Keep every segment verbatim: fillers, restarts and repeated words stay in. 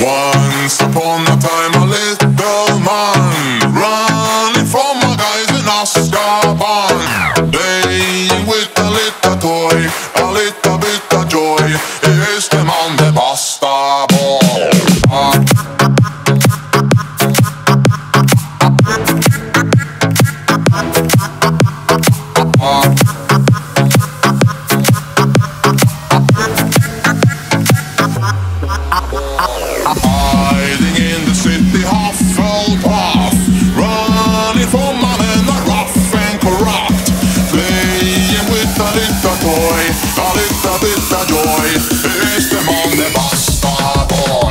Once upon a time a little man running from my guys in Azkaban, playing with a little toy, a little bit of joy. Here's the man, the basta boy. Hiding in the city, Hufflepuff, running from my men are rough and corrupt, playing with a little toy, a little bit of joy. Here's the man, the basta boy.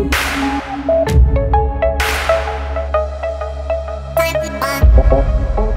Bye.